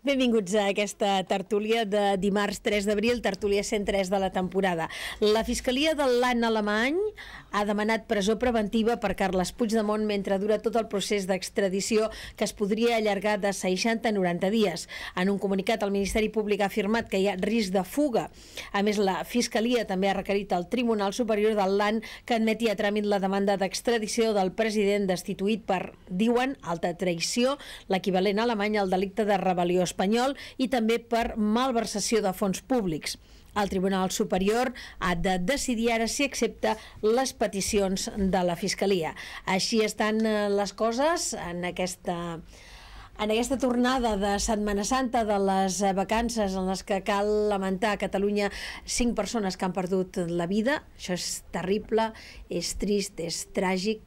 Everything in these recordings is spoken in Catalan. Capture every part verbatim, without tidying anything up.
Benvinguts a aquesta tertúlia de dimarts tres d'abril, tertúlia cent tres de la temporada. La Fiscalia de l'An alemany ha demanat presó preventiva per Carles Puigdemont mentre dura tot el procés d'extradició que es podria allargar de seixanta a noranta dies. En un comunicat, el Ministeri Públic ha afirmat que hi ha risc de fuga. A més, la Fiscalia també ha requerit al Tribunal Superior del l'An que admeti a tràmit la demanda d'extradició del president destituït per, diuen, alta traïció, l'equivalent alemany al delicte de rebel·lió espanyol, i també per malversació de fons públics. El Tribunal Superior ha de decidir ara si accepta les peticions de la Fiscalia. Així estan les coses en aquesta... En aquesta tornada de Setmana Santa, de les vacances en les que cal lamentar a Catalunya cinc persones que han perdut la vida. Això és terrible, és trist, és tràgic,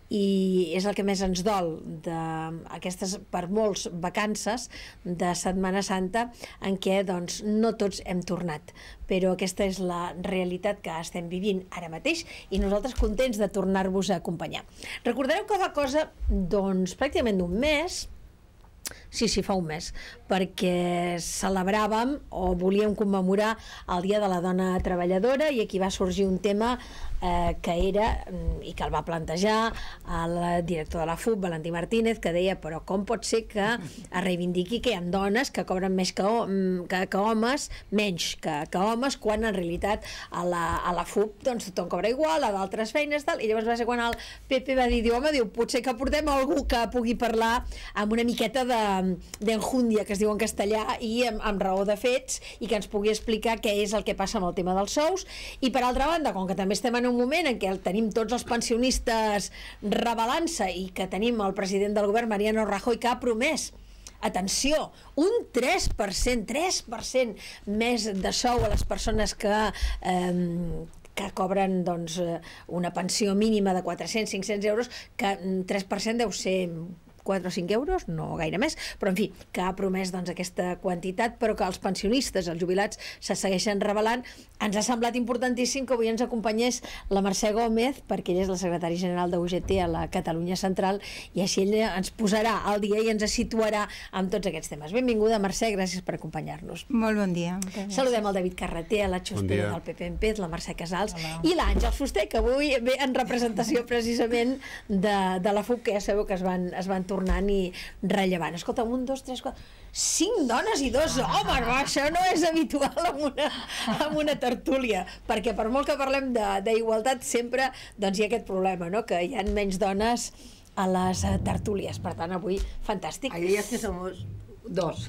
i és el que més ens dol d'aquestes, per molts, vacances de Setmana Santa en què doncs, no tots hem tornat, però aquesta és la realitat que estem vivint ara mateix i nosaltres contents de tornar-vos a acompanyar. Recordareu que fa cosa doncs, pràcticament d'un mes, sí, sí, fa un mes, perquè celebràvem o volíem commemorar el Dia de la Dona Treballadora, i aquí va sorgir un tema eh, que era, i que el va plantejar el director de la F U B, Valentí Martínez, que deia, però com pot ser que es reivindiqui que hi ha dones que cobren més que, que, que homes, menys que, que homes, quan en realitat a la, a la F U B doncs tothom cobra igual, a d'altres feines, tal. I llavors va ser quan el P P va dir, diu, home, diu, potser que portem algú que pugui parlar amb una miqueta de d'enjúndia, que es diu en castellà, i amb, amb raó de fets, i que ens pugui explicar què és el que passa amb el tema dels sous. I per altra banda, com que també estem en un moment en què tenim tots els pensionistes rebel·lant-se i que tenim el president del govern, Mariano Rajoy, que ha promès, atenció, un tres per cent, tres per cent més de sou a les persones que... Eh, que cobren doncs, una pensió mínima de quatre-cents a cinc-cents euros, que tres per cent deu ser quatre o cinc euros, no gaire més, però en fi, que ha promès doncs, aquesta quantitat, però que els pensionistes, els jubilats, se segueixen rebel·lant. Ens ha semblat importantíssim que avui ens acompanyés la Mercè Gómez, perquè ella és la secretària general de U G T a la Catalunya Central, i així ella ens posarà al dia i ens situarà amb tots aquests temes. Benvinguda, Mercè, gràcies per acompanyar-nos. Molt bon dia. Saludem el David Carreter, la Xustera del P P M P, la Mercè Casals, hola, i l'Àngel Fuster, que avui ve en representació precisament de, de la F U B, que ja sabeu que es van, es van tornant i rellevant. Escolta, un, dos, tres, quatre... Cinc dones i dos homes, va, això no és habitual en una, en una tertúlia, perquè per molt que parlem d'igualtat sempre doncs hi ha aquest problema, no? Que hi ha menys dones a les tertúlies. Per tant, avui, fantàstic. Ahí es que somos dos.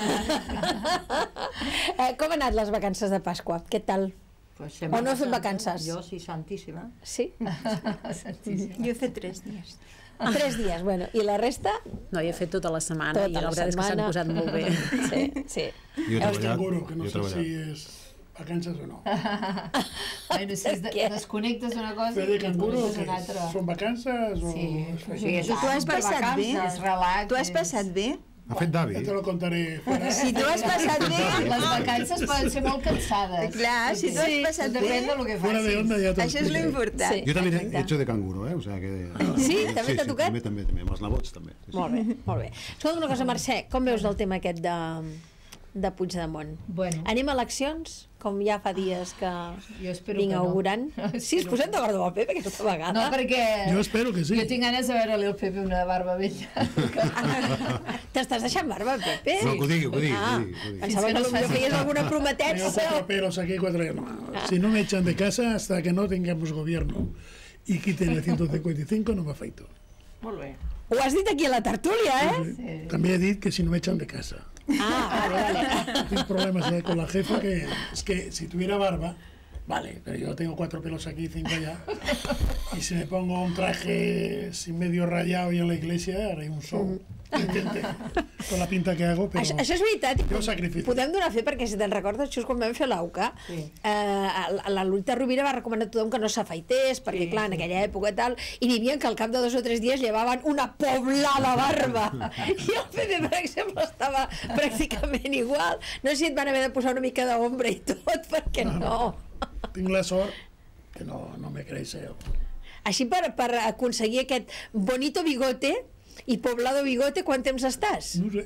eh, com han anat les vacances de Pasqua? Què tal? Pues o no he fet vacances? Jo sí, santíssima. Sí? Santíssima. Jo he fet tres dies. Tres dies, bueno, i la resta? No, jo he fet tota la setmana tota i la, la veritat setmana. És que s'han posat molt bé. Sí, sí. Jo he treballat, Canguro, que no jo he sé treballat. si és vacances o no. Bueno, si es de, desconnectes una cosa Fer de i canguro, desconnectes que una altra. són vacances o... Sí, sí, sí, Tu has passat bé? Tu has passat bé? Ha fet d'avi. Ja te lo contaré fuera. Si tu has passat bé... Les vacances poden ser molt cansades. Clar, si tu has passat bé... Depèn de lo que Fuera de facis. onda ya te lo Això és lo explicaré. important. Sí. Jo també Exacte. he hecho de canguro, eh? O sea que... Sí? També t'ha tocat? Sí, també, també, amb els nebots també. Sí, sí. Molt bé, molt bé. Escolta una cosa, Mercè, com veus el tema aquest de, de Puigdemont? Bueno. Anem a eleccions, com ja fa dies que Jo espero vinc que no. augurant. Sí, es posem d'acord amb el Pepe aquesta vegada. No, perquè... Jo espero que sí. Jo tinc ganes de veure-li al Pepe una barba vella. T'estàs deixant barba, Pepe? No, que ho digui, que ho digui, Ah, que ho digui, que ho digui. pensava Sí, que no potser faci- feies alguna Tengo prometença. cuatro pelos aquí, cuatro... No, si no me echan de casa hasta que no tengamos gobierno y quiten el ciento cincuenta y cinco no m'afeito. Molt bé. Ho has dit aquí a la tertúlia, eh? Sí. També he dit que si no me echan de casa. Ah, vale, vale. Tengo problemas eh, con la jefa que es que si tuviera barba, vale, pero yo tengo cuatro pelos aquí y cinco allá. Y si me pongo un traje sin medio rayado y en la iglesia, haré un show. Intente, con la pinta que hago, però... Això, això és veritat. i Jo sacrifico. Podem donar fe, perquè si te'n recordes, just quan vam fer l'AUCA, Sí. eh, la Lolita Rovira va recomanar a tothom que no s'afaités, perquè Sí, clar, en sí. aquella època tal, i n'hi havia que al cap de dos o tres dies llevaven una poblada barba. I el P P, per exemple, estava pràcticament igual. No sé si et van haver de posar una mica d'ombra i tot, perquè no. Tinc la sort que no, no me creix el... Així per, per aconseguir aquest bonito bigote i poblado bigote, quant temps estàs? No sé,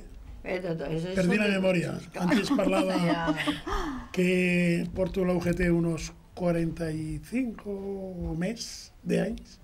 Perdí la memoria. Antes parlava que porto la U G T unos cuarenta y cinco o més de anys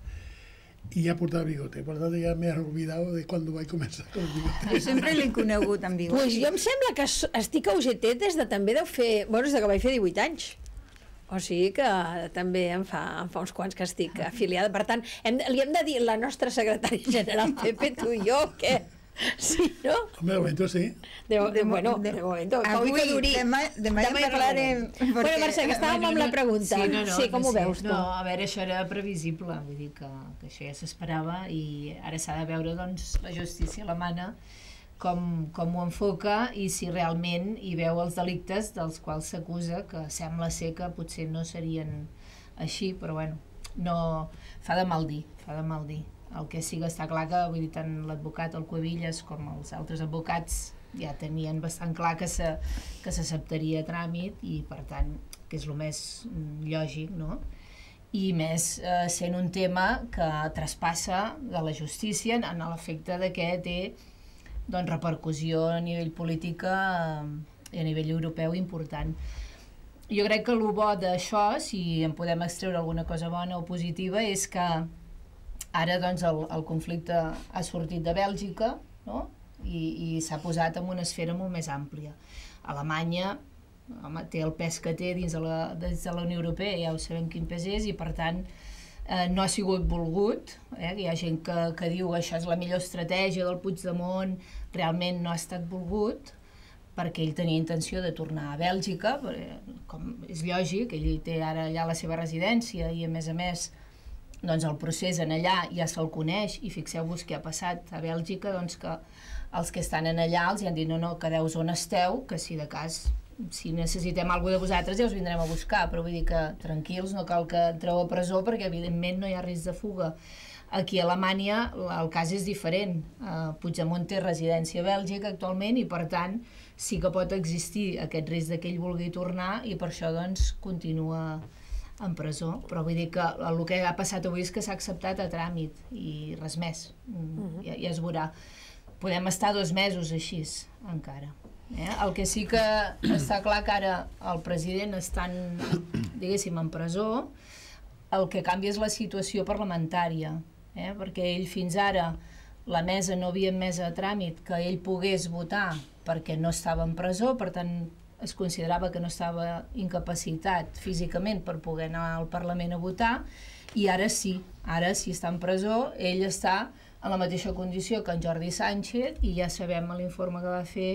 i ja portava bigote. Per tant, ja m'he olvidado de quan vaig començar con el bigote. Jo sempre l'he conegut amb bigote. Pues jo em sembla que s- estic a U G T des de també deu fer... Bueno, des de que vaig fer divuit anys. O sigui que també em fa, em fa uns quants que estic afiliada. Per tant, hem, de- li hem de dir la nostra secretària general, Pepe, tu i jo, que... Sí, no? Home, de momento sí. De, de, De mo- bueno, de- de momento. Avui, que duri. demà, demà ja parlarem. Bueno, Mercè, que estàvem amb la pregunta. Sí, no, no, sí, com no ho sé. veus tu? No, a veure, això era previsible, vull dir que, que això ja s'esperava i ara s'ha de veure, doncs, la justícia alemana com, com ho enfoca i si realment hi veu els delictes dels quals s'acusa, que sembla ser que potser no serien així, però bueno, no, fa de mal dir, fa de mal dir. El que sí que està clar que, vull dir, tant l'advocat, el Cuevillas, com els altres advocats ja tenien bastant clar que se, que s'acceptaria a tràmit i, per tant, que és el més mm, lògic, no? I més eh, sent un tema que traspassa de la justícia en l'efecte de que té doncs, repercussió a nivell política eh, i a nivell europeu important. Jo crec que el bo d'això, si en podem extreure alguna cosa bona o positiva, és que ara doncs, el, el conflicte ha sortit de Bèlgica, no? i, i s'ha posat en una esfera molt més àmplia. Alemanya home, té el pes que té dins de la, dins de la Unió Europea, ja ho sabem quin pes és, i per tant eh, no ha sigut volgut. Eh? Hi ha gent que, que diu que això és la millor estratègia del Puigdemont, realment no ha estat volgut, perquè ell tenia intenció de tornar a Bèlgica, perquè, com és lògic, ell té ara allà la seva residència i a més a més doncs el procés en allà ja se'l coneix i fixeu-vos què ha passat a Bèlgica, doncs que els que estan en allà els han dit no, no, quedeu on esteu, que si de cas si necessitem alguna de vosaltres ja us vindrem a buscar, però vull dir que tranquils, no cal que entreu a presó perquè evidentment no hi ha risc de fuga. Aquí a Alemanya el cas és diferent. Uh, Puigdemont té residència a Bèlgica actualment i per tant sí que pot existir aquest risc de que ell vulgui tornar i per això doncs continua en presó, però vull dir que el que ha passat avui és que s'ha acceptat a tràmit i res més, mm, ja, ja es veurà. Podem estar dos mesos així encara. Eh? El que sí que està clar que ara el president està diguéssim en presó, el que canvia és la situació parlamentària, eh? perquè ell fins ara la mesa no havia admès a tràmit que ell pogués votar perquè no estava en presó, per tant es considerava que no estava incapacitat físicament per poder anar al Parlament a votar, i ara sí, ara sí està en presó, ell està en la mateixa condició que en Jordi Sánchez, i ja sabem l'informe que va fer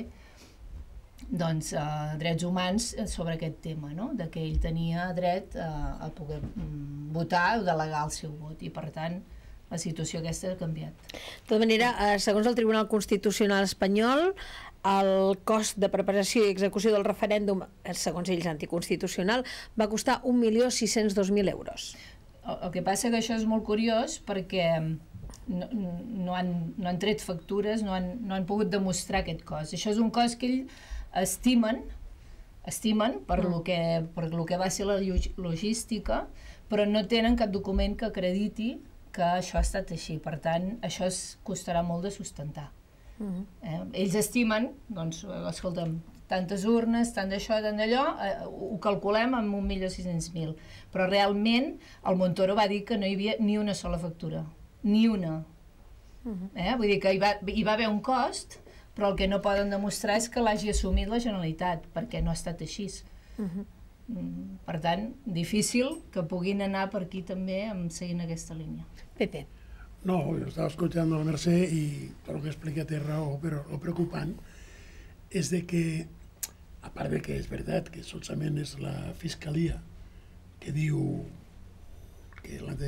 doncs, a Drets Humans sobre aquest tema, no? De que ell tenia dret a, a poder mm, votar o delegar el seu vot, i per tant la situació aquesta ha canviat. De tota manera, eh, segons el Tribunal Constitucional espanyol, el cost de preparació i execució del referèndum, segons ells anticonstitucional, va costar un milió sis-cents dos mil euros. El, el que passa que això és molt curiós perquè no, no, han, no han tret factures, no han, no han pogut demostrar aquest cost. Això és un cost que ells estimen, estimen per, mm. lo que, per lo que va ser la logística, però no tenen cap document que acrediti que això ha estat així. Per tant, això es costarà molt de sustentar. Uh-huh. eh? Ells estimen, doncs, escolta'm, tantes urnes, tant d'això, tant d'allò, eh, ho calculem amb un milió sis-cents mil, però realment el Montoro va dir que no hi havia ni una sola factura, ni una. Uh-huh. eh? Vull dir que hi va, hi va haver un cost, però el que no poden demostrar és que l'hagi assumit la Generalitat, perquè no ha estat així. Uh-huh. mm, per tant, difícil que puguin anar per aquí també amb, seguint aquesta línia. Pepe. No, yo estaba escuchando a la Mercè y todo lo que explica té raó, pero lo preocupante es de que, aparte de que es verdad que solament és la Fiscalia que diu que l'han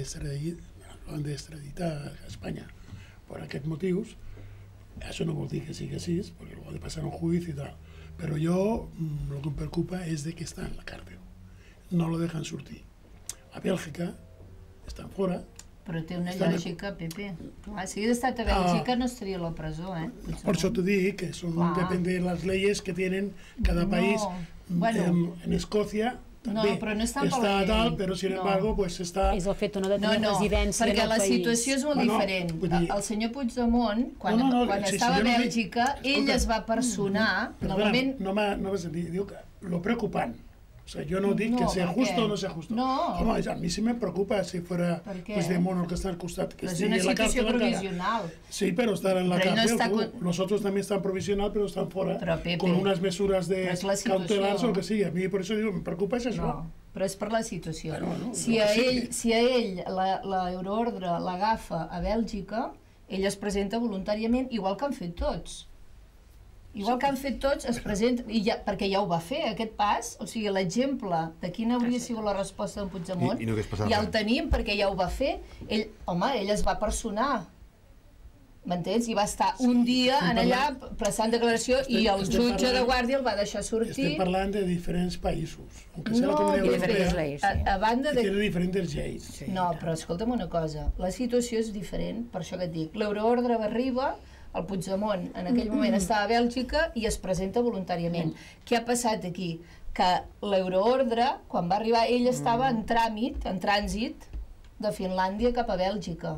d'extraditar a Espanya per aquests motius, això no vol dir que sigui així, perquè lo ha de passar un juicio i tal. Però jo, lo que em preocupa és de que està en la càrcel. No lo dejan sortir. A Bèlgica estan fora. Però té una Estan lògica, Pepe. Clar, si hagués estat a Bèlgica no estaria a la presó, eh? Potser Por eso no. te digo que son, Clar. depende de las leyes que tienen cada No, país. bueno. En, en Escocia No, també però no està per està la llei. tal, però sin No. embargo pues està... És el fet o no de No, tenir no, residència en perquè el la país. situació és molt Bueno, diferent. vull dir- El senyor Puigdemont, quan, No, no, no, quan sí, sí, estava jo a no dic- Bèlgica, ell Escolta, es va personar, Perdona, normalment... no m'ha no m'ha sentit, diu que lo preocupant. O sea, yo no digo No, que sea ¿por justo qué? o no sea justo. No. Home, a mí sí me preocupa si fuera ¿Por qué? Puigdemont el que está al costat, que Però és estigui una en la situació cárcel encara. provisional. Sí, pero estar en la Pero él no cárcel, está tú. con- Los otros también están provisional, pero están fuera Pero, Pepe, con unas mesuras de pero es la situación. cautelares o lo que sigui. A mí por eso digo, me preocupa es eso. No, però és per la situació. Bueno, no, si, no, a sí. ell, si a ell la, la euroordre l'agafa a Bèlgica, ell es presenta voluntàriament, igual que han fet tots. Igual que han fet tots, es presenta, i ja, perquè ja ho va fer, aquest pas, o sigui, l'exemple de quina hauria sigut la resposta d'en Puigdemont, I- i no hagués passat ja res. el tenim perquè ja ho va fer. Ell, home, ell es va personar, m'entens? I va estar un dia en allà prestant declaració i el estem jutge de parlant- guàrdia el va deixar sortir. Estem parlant de diferents països, aunque sea la No, Comunitat Pepe, diferents Europea, lleis, a, sí. a banda que de... tiene diferentes lleis. No, però escolta'm una cosa, la situació és diferent, per això que et dic. L'euroordre arriba, el Puigdemont en aquell moment estava a Bèlgica i es presenta voluntàriament. Què ha passat aquí? Que l'euroordre, quan va arribar, ell estava en tràmit, en trànsit, de Finlàndia cap a Bèlgica.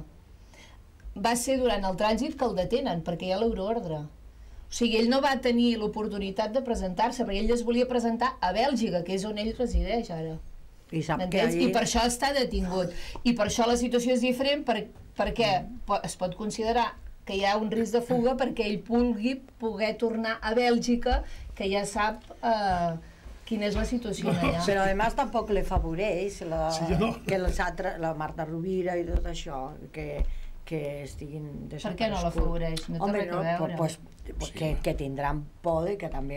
Va ser durant el trànsit que el detenen, perquè hi ha l'euroordre. O sigui, ell no va tenir l'oportunitat de presentar-se, perquè ell es volia presentar a Bèlgica, que és on ell resideix ara. I sap que M'entens? allí... I per això està detingut. I per això la situació és diferent, per, perquè po- es pot considerar que hi ha un risc de fuga perquè ell pugui poder tornar a Bèlgica, que ja sap eh, quina és la situació allà. Però además tampoc le favoreix la, Sí, no. que els altres, la Marta Rovira i tot això, que, que estiguin Per què no la afavoreix? No té Home, res a no, veure. pues, pues, que, que tindran por i que també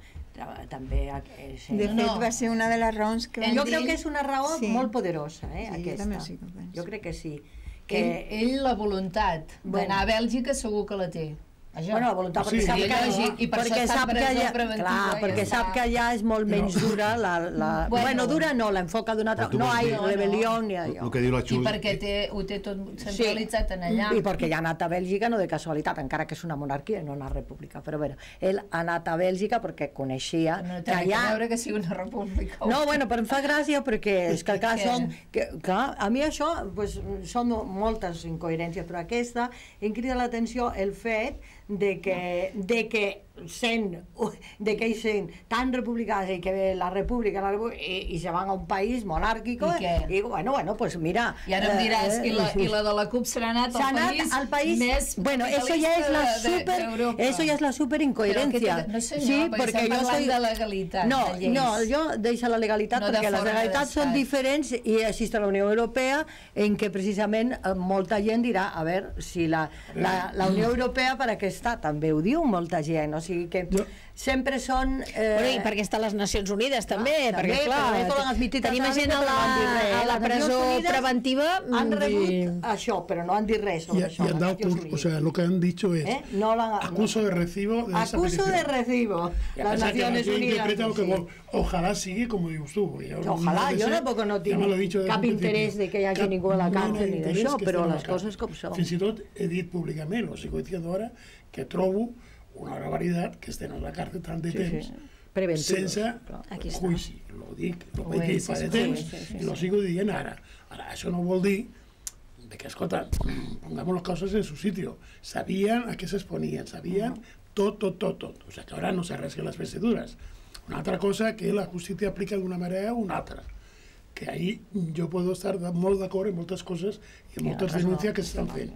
també eh, sí. De No, fet, no. va ser una de les raons que van Jo dir... crec que és una raó Sí. molt poderosa, eh, Sí, jo aquesta. també sí que ho penso. Jo crec que sí. Que Que, ell, ell la voluntat Bueno. d'anar a Bèlgica segur que la té. Això. bueno, la voluntat, Sí, perquè sap sí, que, lògic, i per això perquè està sap que presó allà, preventiva, clar, ja perquè està. sap que allà és molt menys dura la, la Bueno. bueno, dura no, l'enfoca d'una altra, Però tu no vols hi dir- ha rebel·lió ni El allò. que diu la I Xus... perquè té, ho té tot centralitzat en allà. I perquè ja ha anat a Bèlgica, no de casualitat, encara que és una monarquia i no una república, però bé, ell ha anat a Bèlgica perquè coneixia No té que res a allà... veure que sigui una república. No, bueno, però em fa gràcia perquè és que clar, Què? som, que, clar, a mi això pues, són moltes incoherències, però aquesta em crida l'atenció el fet de que, de que sent, de que ells sent tan republicans i que la república, la república i, i se van a un país monàrquico I què? i bueno, bueno, pues mira... I ara em diràs, eh, i, la, i la de la CUP serà anat s'ha al anat país, al país més bueno, eso ya es la capitalista de- super d'Europa. eso ya es la super Però incoherencia. que te- no senyor, sí, perquè perquè estem jo parlant soy de legalitat, no, de lleis. no, jo deixo la legalitat No de perquè les fora de legalitats són l'estat. diferents i existe la Unió Europea en què precisament eh, molta gent dirà a veure si la, la, la Unió Europea per a què està, també ho diu molta gent, o sigui que Jo- sempre són eh, Bueno, i perquè està a les Nacions Unides també, també, perquè clar, però esto lo han admitido tenim claramente, gent a però la, no han dit res. a la Les presó Nacions Unides preventiva han mm, rebut i- això, però no han dit res Y, sobre y això. han les dado Nacions por- o Unides. sea, lo que han dicho es ¿Eh? No la- acuso de recibo de esa Acuso petición. de recibo. Ya Las pasa que Naciones aquí Unidas. interpreta lo que sí. vol. Ojalá sigue como dius tú. Ya, Ojalá, no jo sé, tampoc no ja me lo he tinc dicho desde cap un interès principio. de que hi hagi Cap ningú a la mena càrcel ni d'interès d'això, que però estem a la les coses càrcel. com són. Fins i tot he dit públicament, ho sigo diciendo ahora, que trobo una barbaritat que estén a la càrcel tant de Sí, temps sí. Preventivos, sense clar. Aquí està. juici. Lo dic, lo Ho vaig dir és, fa sí, de sí, temps sí, sí, i lo sigo dient ara. Ara, això no vol dir de que, escolta, pongamos las cosas en su sitio. Sabían a qué se exponían, sabían tot, tot, tot, tot. O sea, que ahora no se rasguen las vestiduras. Una altra cosa que la justícia aplica d'una manera o una altra. Que ahí jo puedo estar molt d'acord en moltes coses i en moltes denúncies que s'estan fent.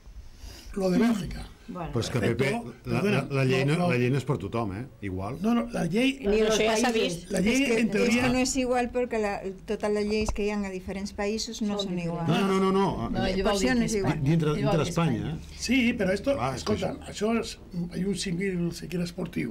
Lo de Bèlgica. Bueno, Però és que, Perfecto. Pepe, la, la, Perdona, la, llei no, no, no. la llei no és per tothom, eh? Igual. No, no, la llei... Ni los això ja s'ha països. vist. La És llei, que, en és teoria... que no és igual perquè la, totes les lleis que hi ha a diferents països no són, Són iguals. No, no, no, no. No, ell Per vol dir això no que és és igual. Espanya. Dintre, Ell vol dintre dir d'Espanya, eh? Sí, però esto, Clar, és que escolta, això és, hay un símil, si quieres, esportiu.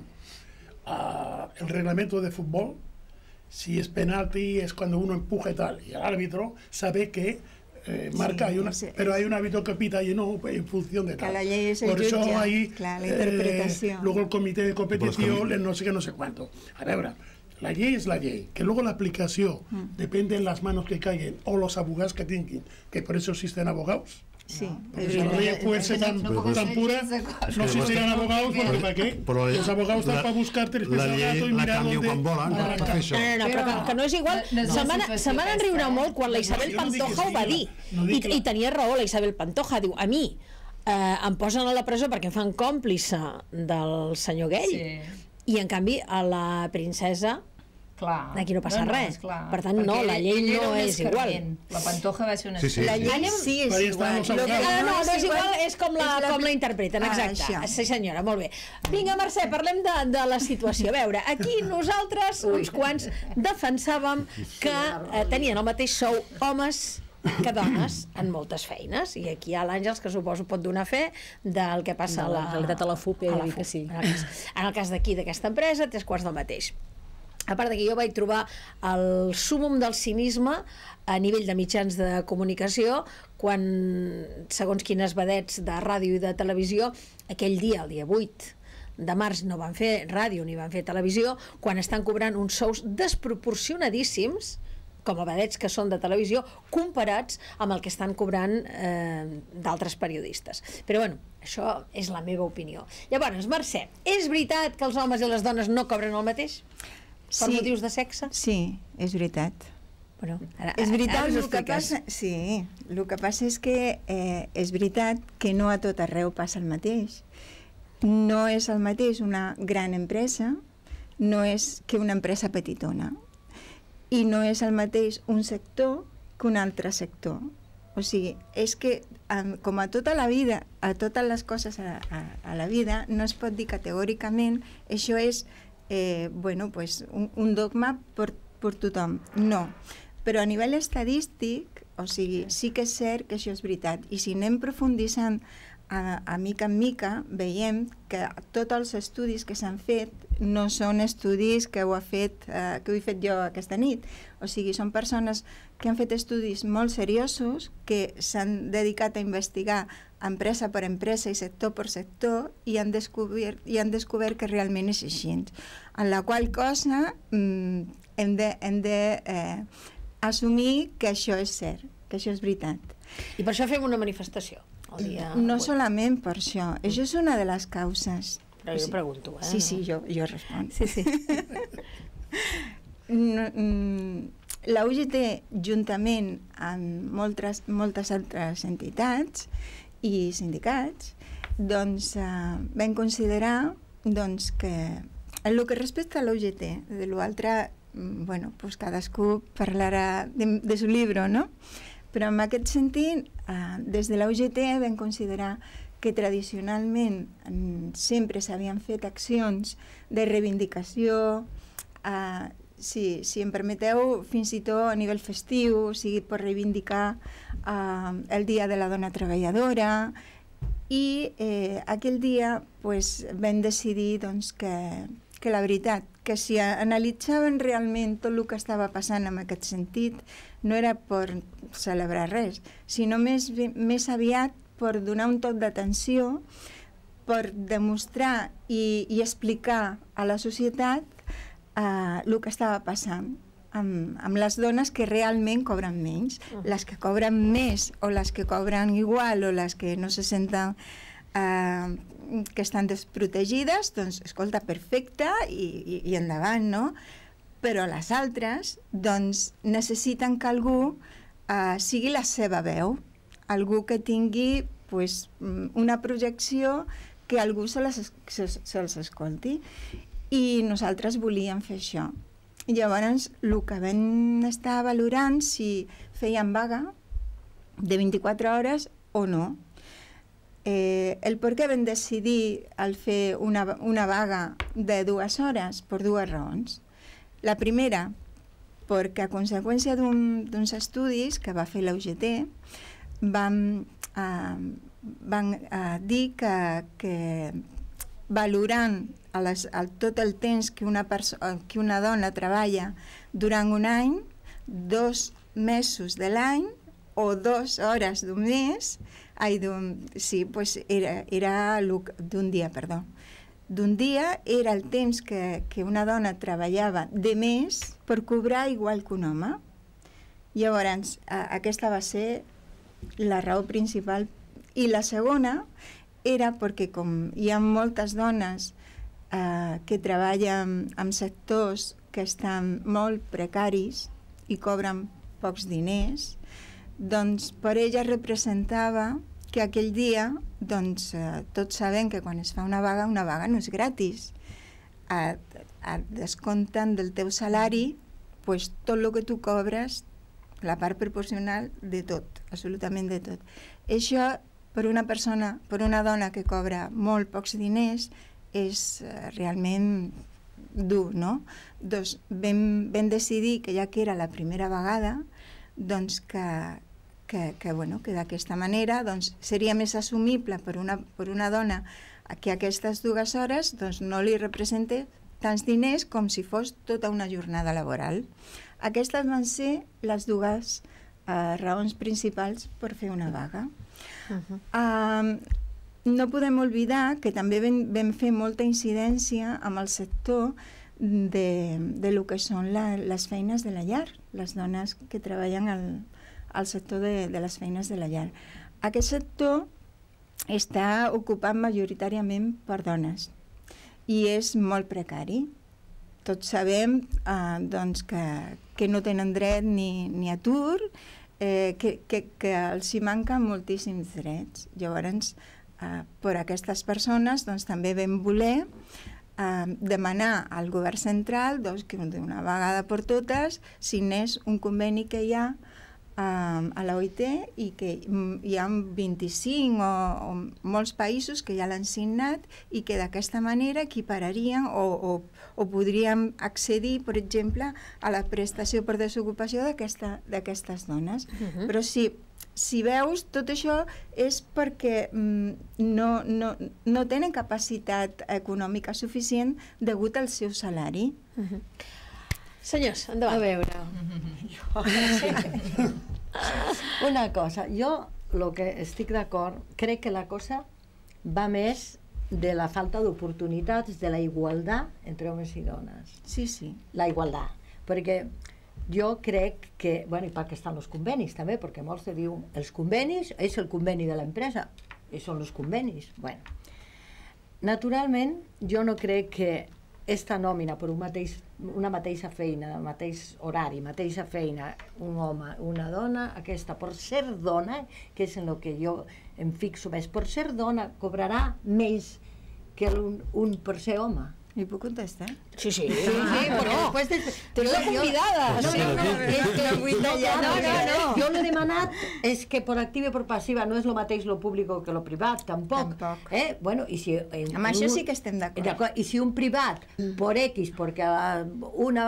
Uh, el reglamento de fútbol, si es penalti, es cuando uno empuja y tal, y el árbitro sabe que eh, marca, Sí, hay una, ese- pero hay un árbitro que pita y no, en función de tal. Que la llei és el Por eso jutge, hay, clar, la interpretació. luego el comité de competición, com- no sé qué, no sé cuánto. A veure, la llei és la llei, que luego la aplicació Mm. depende en las manos que caigan o los abogados que tinguin, que por eso existen abogados. Sí, No? es Si la verdad. ley fuese tan, No puedo tan ser pura, gens d'acord. no Es que existieran vos- abogados, porque ¿para qué? Però la- Los abogados están la- para buscarte el la pez al llei gato y la mirar canvio dónde... quan volen, dónde per fer encaixar. això. No, no, no, però que, que no és igual. No, no, Se no, m'han situació se m'han aquesta, enriure eh? molt quan la Isabel Jo no dic que Pantoja ho va sigui dir. la- no dic I, que la- I tenia raó la Isabel Pantoja. Diu, a mi eh, em posen a la presó perquè em fan còmplice del senyor gay. Sí. I, en canvi, a la princesa Clar. aquí no passa res. esclar. Per tant, no, Perquè la llei ell era no un és igual. escarment. La Pantoja va ser una Sí, sí. La llei Anem- sí és Ahí estan igual. los Lo que abogados. Ah, no, no és igual, igual és com la, és la- com la interpreten, Ah, exacte. això. Sí, senyora, molt bé. Vinga, Mercè, parlem de, de la situació. A veure, aquí nosaltres, uns quants, defensàvem que eh, tenien el mateix sou homes que dones en moltes feines, i aquí hi ha l'Àngels que suposo pot donar fe del que passa De a la la, realitat a la F U P, a ja la dic F U P. que sí. En el cas, en el cas d'aquí, d'aquesta empresa, tres quarts del mateix. A part que jo vaig trobar el súmum del cinisme a nivell de mitjans de comunicació quan, segons quines vedets de ràdio i de televisió, aquell dia, el dia vuit de març, no van fer ràdio ni van fer televisió, quan estan cobrant uns sous desproporcionadíssims, com a vedets que són de televisió, comparats amb el que estan cobrant eh, d'altres periodistes. Però bueno, això és la meva opinió. Llavors, Mercè, és veritat que els homes i les dones no cobren el mateix? Per Sí. motius de sexe? Sí, és veritat. Bueno, ara, És veritat, ara us ho el que expliques. passa... Sí, el que passa és que eh, és veritat que no a tot arreu passa el mateix. No és el mateix una gran empresa, no és que una empresa petitona. I no és el mateix un sector que un altre sector. O sigui, és que um, com a tota la vida, a totes les coses a, a, a la vida, no es pot dir categòricament això és eh, bueno, pues un, un dogma per, per tothom. No. Però a nivell estadístic, o sigui, sí que és cert que això és veritat. I si anem profunditzant a, a mica en mica, veiem que tots els estudis que s'han fet no són estudis que ho, ha fet, eh, que ho he fet jo aquesta nit. O sigui, són persones que han fet estudis molt seriosos, que s'han dedicat a investigar empresa per empresa i sector per sector i han descobert, i han descobert que realment és així. En la qual cosa mm, hem de, hem de eh, assumir que això és cert, que això és veritat. I per això fem una manifestació. El dia No vuit. solament per això, això és una de les causes. Però jo pregunto, eh? Sí, sí, jo, jo responc. Sí, sí. No, mm, la U G T, juntament amb moltes, moltes altres entitats i sindicats, doncs eh, vam considerar doncs, que en el que respecta a la U G T, de l'altre, mm, bueno, pues cadascú parlarà de, de su libro, no? Però en aquest sentit, eh, des de la U G T vam considerar que tradicionalment mm, sempre s'havien fet accions de reivindicació, eh, si, si em permeteu, fins i tot a nivell festiu, o sigui, per reivindicar eh, el Dia de la Dona Treballadora, i eh, aquell dia pues, vam decidir doncs, que, que la veritat, que si analitzaven realment tot el que estava passant en aquest sentit, no era per celebrar res, sinó més, més aviat per donar un toc d'atenció, per demostrar i, i explicar a la societat eh, el que estava passant amb, amb les dones que realment cobren menys. Uh-huh. Les que cobren més o les que cobren igual o les que no se senten eh, que estan desprotegides, doncs, escolta, perfecte i, i, i endavant, no? Però les altres, doncs, necessiten que algú eh, sigui la seva veu, algú que tingui pues, una projecció que algú se'ls se, se escolti. I nosaltres volíem fer això. I llavors, el que vam estar valorant si feien vaga de vint-i-quatre hores o no. Eh, el per què vam decidir el fer una, una vaga de dues hores? Per dues raons. La primera, perquè a conseqüència d'uns un, estudis que va fer la U G T, vam, eh, van eh, dir que, que valorant a les, a tot el temps que una, que una dona treballa durant un any, dos mesos de l'any o dues hores d'un mes, ai, sí, pues era, era d'un dia, perdó. D'un dia era el temps que, que una dona treballava de més per cobrar igual que un home. Llavors, a, aquesta va ser la raó principal. I la segona era perquè com hi ha moltes dones eh, que treballen en sectors que estan molt precaris i cobren pocs diners, doncs per ella representava que aquell dia, doncs eh, tots sabem que quan es fa una vaga, una vaga no és gratis. Et, et descompten del teu salari pues, tot el que tu cobres, la part proporcional de tot, absolutament de tot. Això, per una persona, per una dona que cobra molt pocs diners, és eh, realment dur, no? Doncs vam, vam decidir que ja que era la primera vegada, doncs que, que, que, bueno, que d'aquesta manera doncs, seria més assumible per una, per una dona que aquestes dues hores doncs, no li represente tants diners com si fos tota una jornada laboral. Aquestes van ser les dues uh, raons principals per fer una vaga. Uh-huh. uh, no podem oblidar que també vam, vam fer molta incidència amb el sector de, de lo que són la, les feines de la llar, les dones que treballen al, al sector de, de les feines de la llar. Aquest sector està ocupat majoritàriament per dones i és molt precari. Tots sabem eh, doncs que, que no tenen dret ni, ni atur, eh, que, que, que els hi manquen moltíssims drets. Llavors, eh, per a aquestes persones doncs, també vam voler eh, demanar al govern central doncs, que d'una vegada per totes signés un conveni que hi ha a la O I T i que hi ha vint-i-cinc o, o molts països que ja l'han signat i que d'aquesta manera equipararien o, o, o podríem accedir, per exemple, a la prestació per desocupació d'aquestes dones. Uh-huh. Però si, si veus, tot això és perquè mm, no, no, no tenen capacitat econòmica suficient degut al seu salari. Uh-huh. Senyors, endavant. A veure, jo... una cosa, jo el que estic d'acord, crec que la cosa va més de la falta d'oportunitats, de la igualtat entre homes i dones. Sí, sí. La igualtat, perquè jo crec que, bueno, i per què estan els convenis també, perquè molts te diuen, els convenis és el conveni de l'empresa, i són els convenis. Bueno, naturalment, jo no crec que esta nòmina per un mateix, una mateixa feina, el mateix horari, mateixa feina, un home, una dona, aquesta, per ser dona, que és en el que jo em fixo més, per ser dona cobrarà més que un, un per ser home. ¿Y puedo contestar? Sí, sí. Sí, sí, porque no. después de... Te lo he convidada. No, Sí. no, no, és que No, no, no, no. jo l'he demanat, és que per activa i per passiva no és el mateix lo públic que lo privat, tampoc. Tampoc. Eh? Bueno, i si, en, Amb això sí que estem d'acord. I si un privat, per X, perquè una,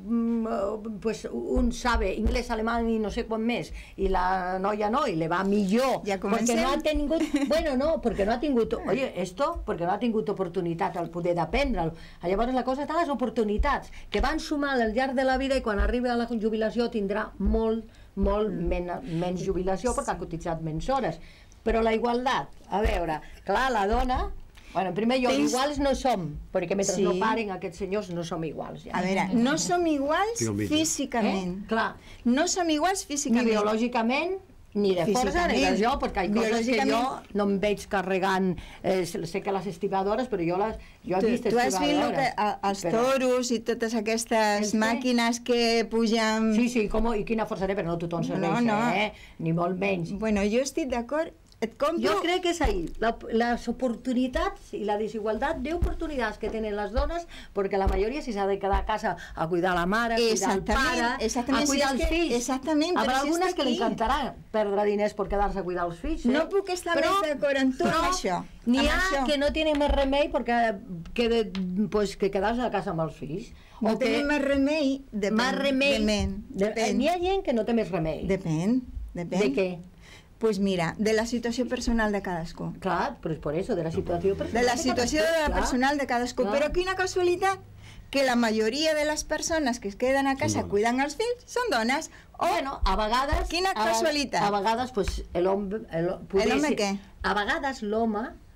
mm, pues, un sabe inglès, alemany i no sé quan més, i la noia no, i le va millor, Ja perquè comencem. no ha tingut, bueno, no, perquè no ha tingut, oye, esto, perquè no ha tingut oportunitat al poder d'aprendre'l. Llavors la cosa està a les oportunitats, que van sumar al llarg de la vida i quan arribi a la jubilació tindrà molt, molt men menys jubilació perquè ha cotitzat menys hores. Però la igualtat, a veure, clar, la dona... Bueno, en primer lloc, Tens... iguals no som, perquè mentre Sí. no paren aquests senyors no som iguals. Ja. A veure, no som iguals Tinc un vídeo. físicament. Eh? Clar, No som iguals ni físicament. biològicament, ni de força, ni de Físicament. jo, perquè hi ha coses que jo Biològicament. no em veig carregant, eh, sé que les estibadores, però jo, les, jo he Tu, vist tu has vist lo que, estibadores. a, els Però- toros i totes aquestes Els què? màquines que pugen... Sí, sí, com, i quina força té, però no tothom serveix, No, no. eh? Ni molt menys. Bueno, jo estic d'acord, et compro... Jo crec que és ahí, la, les oportunitats i la desigualtat d'oportunitats que tenen les dones, perquè la majoria si s'ha de quedar a casa a cuidar la mare, a cuidar el pare, exactament, a cuidar si és els que- fills. exactament, Habrà però si algunes està que li aquí. encantarà perdre diners per quedar-se a cuidar els fills. Eh? No puc estar Però- més d'acord amb tu, amb però això, N'hi amb ha això. que no tenen més remei perquè que, de, pues, que quedar-se a casa amb els fills. No O que- tenim més remei, depèn. Más remei. Depèn. De- Depèn. N'hi ha gent que no té més remei. Depèn. Depèn. De què? Pues mira, de la situació personal de cadascú. Clar, però és per això, de la situació personal. De la situació de la Clar. personal de cadascú. Clar. Però quina casualitat que la majoria de les persones que es queden a casa dones. cuidant els fills són dones. O Bueno, a vegades... Quina a ve- casualitat. A vegades, pues, el home... El, poder El home ser- què? A vegades l'home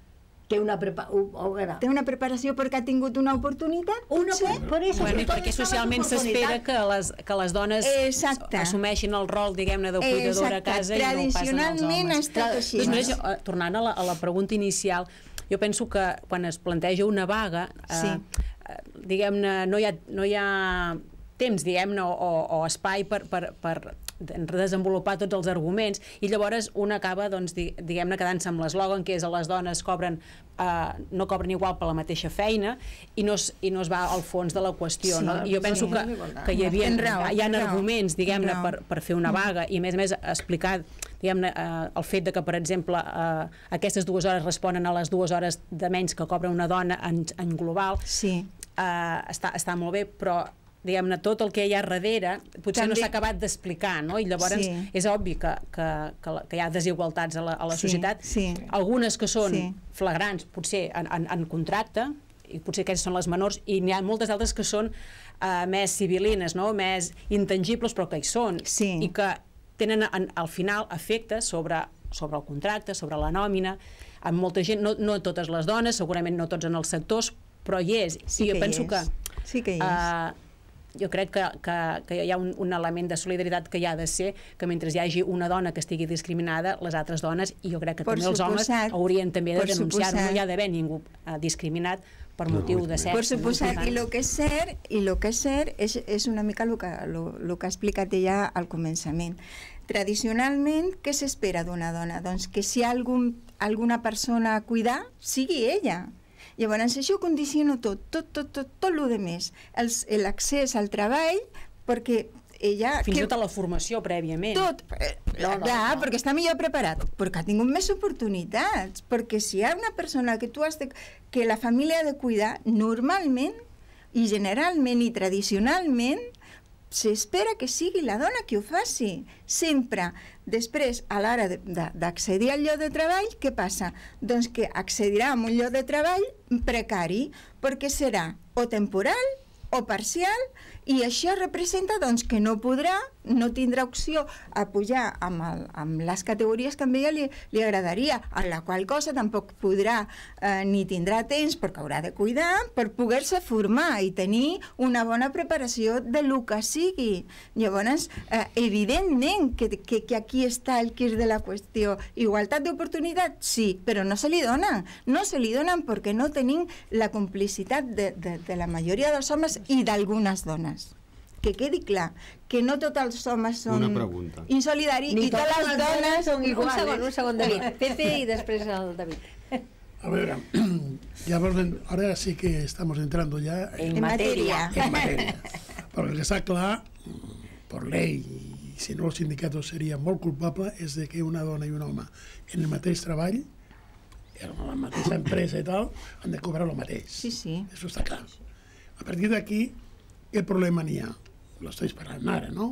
té una preparació. Té una preparació perquè ha tingut una oportunitat, Una, potser? per això, Bueno, i totes perquè les socialment s'espera oportunitats. que les, que les dones Exacte. assumeixin el rol, diguem-ne, de cuidadora a Exacte. casa i no ho passen els Tradicionalment ha homes. estat així. Després, jo, eh, tornant a la, a la pregunta inicial, jo penso que quan es planteja una vaga, eh, Sí. eh, diguem-ne, no hi ha, no hi ha temps, diguem-ne, o, o espai per, per, per desenvolupar tots els arguments, i llavors un acaba, doncs, diguem-ne, quedant-se amb l'eslògan que és les dones cobren, eh, no cobren igual per la mateixa feina, i no es, i no es va al fons de la qüestió. Sí, no? I jo penso sí. que, que hi havia, Tens raó, hi ha tens raó. arguments, diguem-ne, Tens raó. per, per fer una vaga, i a més a més explicar, diguem-ne, eh, el fet de que, per exemple, eh, aquestes dues hores responen a les dues hores de menys que cobra una dona en, en global, Sí. eh, està, està molt bé, però diguem-ne, tot el que hi ha darrere potser També... no s'ha acabat d'explicar, no? I llavors Sí. és obvi que, que, que, la, que hi ha desigualtats a la, a la Sí, societat, sí. algunes que són Sí. flagrants, potser en, en, en contracte, i potser aquestes són les menors, i n'hi ha moltes altres que són uh, més civilines, no? Més intangibles, però que hi són, Sí. i que tenen en, al final efectes sobre, sobre el contracte, sobre la nòmina, amb molta gent, no, no totes les dones, segurament no tots en els sectors, però hi és. Sí I jo que hi penso és. que Sí que hi és. Uh, jo crec que, que, que hi ha un, un element de solidaritat que hi ha de ser que mentre hi hagi una dona que estigui discriminada, les altres dones, i jo crec que Per també els homes suposat, haurien també de per denunciar, suposat. no hi ha d'haver ningú uh, discriminat per motiu de sexe. Per suposat, no? i el que és cert, i el que és cert és, és una mica el que, lo, lo que ha explicat ella al començament. Tradicionalment, què s'espera d'una dona? Doncs que si hi ha algun, alguna persona a cuidar, sigui ella. Llavors, això condiciona tot, tot, tot, tot, tot el de més. L'accés al treball, perquè ella... Fins i que, tot a la formació prèviament. tot, eh, no, no, clar, no. perquè està millor preparat, perquè ha tingut més oportunitats, perquè si hi ha una persona que tu has de, que la família ha de cuidar, normalment, i generalment i tradicionalment, s'espera que sigui la dona que ho faci, sempre. Després, a l'hora d'accedir al lloc de treball, què passa? Doncs que accedirà a un lloc de treball precari, perquè serà o temporal o parcial, i això representa doncs, que no podrà, no tindrà opció a pujar amb, el, amb les categories que a ella li, li agradaria, a la qual cosa tampoc podrà eh, ni tindrà temps perquè haurà de cuidar per poder-se formar i tenir una bona preparació de lo que sigui. Llavors, eh, evidentment que, que, que aquí està el quid de la qüestió. Igualtat d'oportunitat? Sí, però no se li donen. No se li donen perquè no tenim la complicitat de, de, de la majoria dels homes i d'algunes dones. Que quedi clar, que no tots els homes són insolidaris i totes les dones són iguals. Un segon, un segon, David. Pepe i després el David. A ver, ya ahora sí que estamos entrando ya en, en materia. En materia. Porque el que está claro, por ley, y si no els sindicatos seria molt culpable, és de que una dona i un home en el mateix treball, en la mateixa empresa i tal, han de cobrar el mateix. Sí, sí. Eso está claro. A partir d'aquí, què problema n'hi ha? Lo estoy parlant ara, no?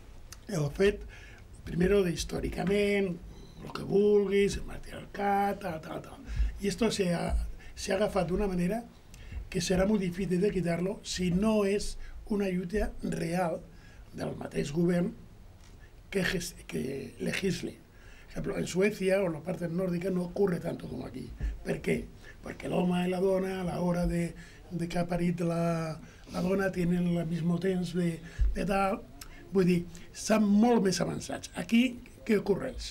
El fet, primero, de històricament, el que vulguis, el matriarcat, tal, tal, tal. Y esto se ha, se ha agafat d'una manera que serà molt difícil de quitar-lo si no és una lluita real del mateix govern que, que legisle. Por ejemplo, en Suecia o en la parte nórdica no ocurre tanto como aquí. ¿Por qué? Porque el home y la dona a la hora de, de que ha parit la, la dona tenen el mismo temps de, de tal. Vull dir, estan molt més avançats. Aquí, què ocorreix?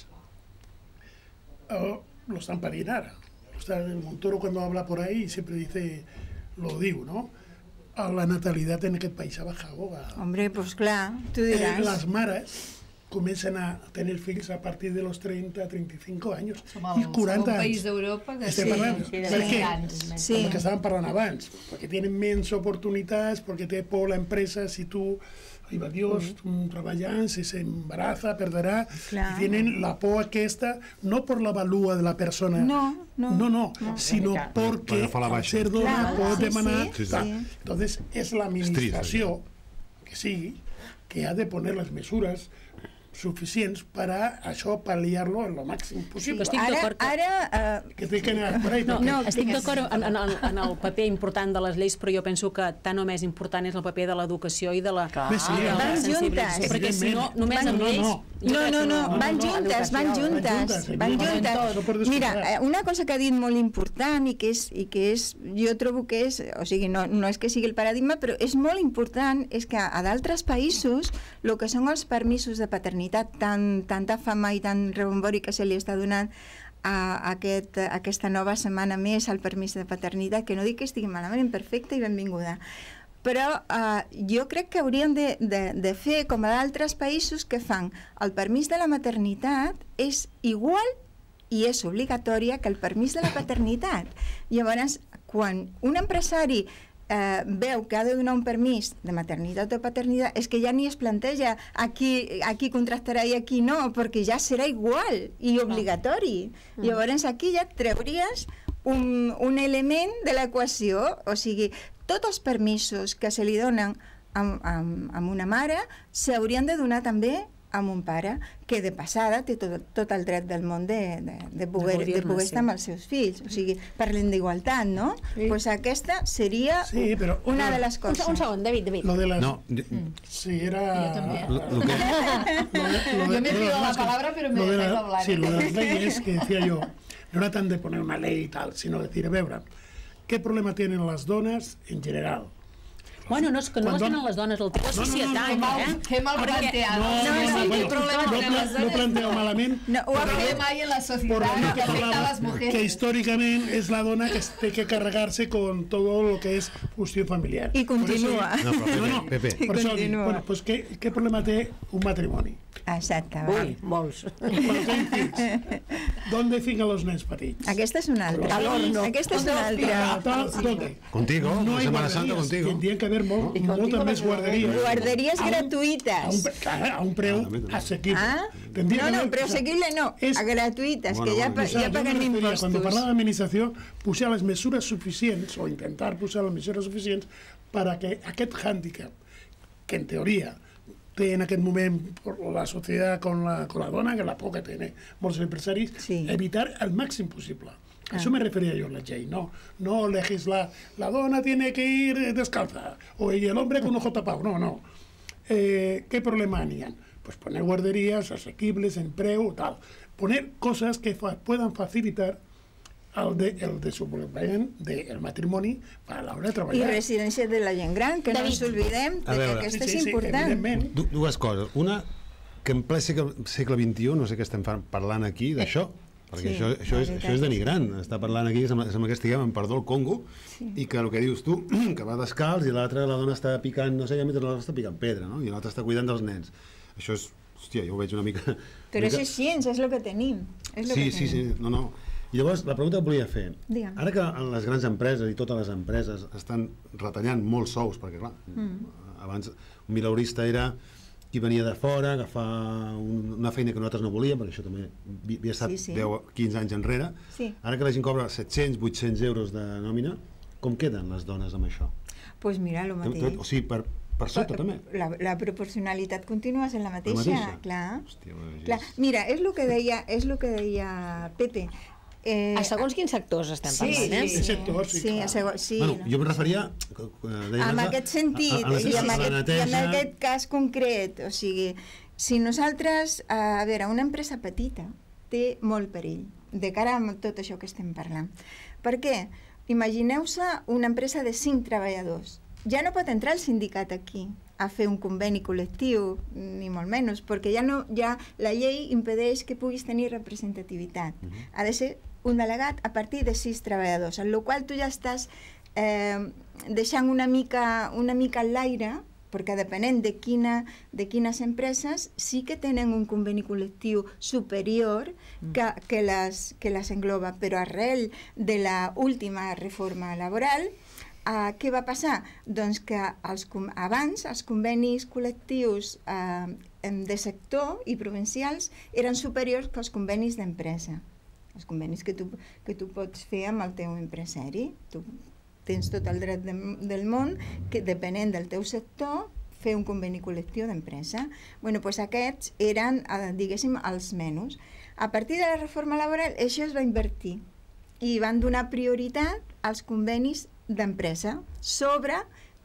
Oh, lo están parint ara. El Montoro cuando habla por ahí siempre dice, lo digo, ¿no? La natalidad en aquest país ha bajado. Hombre, pues clar, tu diràs. Eh, les mares comencen a tenir fills a partir de los treinta a treinta y cinco años. Som el i quaranta segon anys. país d'Europa que Estem sí, parlant. sí, Per què? Sí. El que estàvem parlant abans. Perquè tenen menys oportunitats, perquè té por l'empresa si tu, ai va Dios, mm. treballant, si s'embaraza, perderà. Clar. I tenen la por aquesta, no per la valua de la persona. No, no. No, no, no. sino porque al ser dona Clar, pot sí, demanar. sí, tal. sí. Entonces, és l'administració, que sigui, que ha de poner les mesures suficients per a això pal·liar-lo en el màxim possible. Estic Ara, d'acord que... ara uh, Que té que anar per ahí. No, perquè- no, estic d'acord en, en, el, en el paper important de les lleis, però jo penso que tant o més important és el paper de l'educació i de la, Bé, sí, i de la van sensibilització. juntes. Perquè si no, només no, amb no, lleis... no. No, no, no, van no, juntes, van juntes, van juntes. Mira, una cosa que ha dit molt important i que és, i que és jo trobo que és, o sigui, no, no és que sigui el paradigma, però és molt important, és que a d'altres països el que són els permisos de paternitat, tan, tanta fama i tan rebombori que se li està donant a aquest, a aquesta nova setmana més al permís de paternitat, que no dic que estigui malament, perfecte i benvinguda, però eh, jo crec que hauríem de, de, de fer com a d'altres països que fan el permís de la maternitat és igual i és obligatòria que el permís de la paternitat. Llavors, quan un empresari eh, veu que ha de donar un permís de maternitat o paternitat, és que ja ni es planteja aquí, aquí contractarà i aquí no, perquè ja serà igual i obligatori. Mm. Llavors aquí ja trauries un, un element de l'equació, o sigui, tots els permisos que se li donen a, a, a una mare s'haurien de donar també a un pare, que de passada té tot, tot el dret del món de, de, de poder, de poder estar amb els seus fills. O sigui, parlem d'igualtat, no? Doncs sí. pues aquesta seria sí, però, una de les coses. Un, un segon, David, David. Lo de las... No, yo... Sí, era... Yo también. Lo, lo que... lo de, lo de, yo me pido la palabra, pero me dejáis hablar. Sí, lo de las leyes que decía yo, no era tan de poner una ley y tal, sino decir, a veure, ¿qué problema tienen las donas en general? Bueno, no és que no les tenen les dones, el té la societat, no, no, no, eh? Que mal planteado. No, no, no, no, el problema no, de las no dones. planteo malament. No, ho ha El fet problema hay en la sociedad Por lo que que afecta a hablaba, las mujeres. que históricamente es la dona que tiene que cargarse con todo lo que es cuestión familiar. i Por eso- continua. No, però Pepe, No, no, Pepe. I por eso, continua. bueno, pues ¿qué, ¿qué problema tiene un matrimonio? Exacte, Ui, vale. molts. Cuando tienen fills, ¿dónde fican los nens petits? Aquesta és una altra. A l'horno. Aquesta és una altra. Tal, ¿dónde? Contigo, No la hay Semana Santa guarderías. contigo. Tendrían que haber mo- Y contigo moltes més no. guarderies. Guarderies A un- A un, gratuïtes. pre- clar, a un preu Ah, mira. assequible. Ah? Tendría No, que no, haber- però o sea, assequible no, és- a gratuïtes, Bueno, que ja, bueno. pa- O sea, ja yo me paguen refería, impostos. cuando parlava d'administració, posar les mesures suficients, o intentar posar les mesures suficients, para que aquest hàndicap, que en teoria té en aquest moment la societat con la, con la dona, que la por que tenen molts empresaris, Sí. evitar al màxim possible. A eso me refería yo en la llei, no, no legislar, la dona tiene que ir descalza, o y el hombre con ojo tapado, no, no. Eh, ¿Qué problema harían? Pues poner guarderías asequibles en preu, tal. Poner cosas que fa puedan facilitar el, de, el desenvolupament del matrimoni a l'hora de I treballar. residència de la gent gran, que no David. ens oblidem de A que veure. aquesta Sí, sí, és sí, important. evidentment. Du dues coses. Una, que en ple segle, segle vint-i-u, no sé què estem fa- parlant aquí d'això, perquè Sí, això, això, la és, veritat això és és denigrant. Està parlant aquí, sembla, sembla que estiguem en perdó el Congo, sí. I que el que dius tu, que va descalç i l'altra, la dona està picant, no sé, mentre l'altra està picant pedra, no? I l'altra està cuidant dels nens. Això és, hòstia, jo ho veig una mica... Però una és mica... així, és el que tenim. És el Sí, que sí, tenim. sí, no, no. I llavors, la pregunta que volia fer, Digue'm. ara que les grans empreses i totes les empreses estan retallant molts sous, perquè clar, mm. abans un mileurista era qui venia de fora, agafar un, una feina que nosaltres no volíem, perquè això també vi- havia estat Sí, sí. deu, quinze anys enrere, Sí. ara que la gent cobra set-cents, vuit-cents euros de nòmina, com queden les dones amb això? Pues mira, el O mateix. sigui, per, per sota també. La, la proporcionalitat continua sent la mateixa, mateixa? clar. Hòstia, bueno, clar. Mira, és el que deia, és el que deia Pepe. Eh, A segons quins sectors estem sí, parlant, eh? De sector, sí, sí, clar. a segons, sí. Bueno, no? jo em referia... Eh, deia En abans, aquest sentit, a, a, a, i, en a la aquest, i en neteja... aquest cas concret, o sigui, si nosaltres, a veure, una empresa petita té molt perill de cara a tot això que estem parlant. Per què? Imagineu-se una empresa de cinc treballadors. Ja no pot entrar el sindicat aquí a fer un conveni col·lectiu, ni molt menys, perquè ja no, ja la llei impedeix que puguis tenir representativitat. Uh -huh. Ha de ser un delegat a partir de sis treballadors, en la qual tu ja estàs eh, deixant una mica, una mica en l'aire, perquè depenent de, quina, de quines empreses sí que tenen un conveni col·lectiu superior que, que, les, que les engloba, però arrel de la última reforma laboral, Uh, què va passar? Doncs que els, abans els convenis col·lectius uh, de sector i provincials eren superiors que els convenis d'empresa. Els convenis que tu, que tu pots fer amb el teu empresari. Tu tens tot el dret de, del món que, depenent del teu sector, fer un conveni col·lectiu d'empresa. Bueno, doncs aquests eren, uh, diguéssim, els menys. A partir de la reforma laboral, això es va invertir i van donar prioritat als convenis d'empresa sobre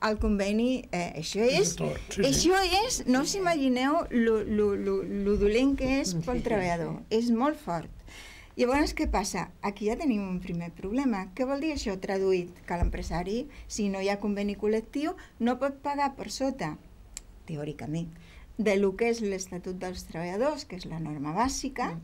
al conveni, eh, això és, Doctor, sí, sí. això és, no us imagineu lo, lo, lo, lo dolent que és pel treballador, és molt fort. Llavors, què passa? Aquí ja tenim un primer problema. Què vol dir això traduït? Que l'empresari, si no hi ha conveni col·lectiu, no pot pagar per sota, teòricament, de lo que és l'Estatut dels Treballadors, que és la norma bàsica,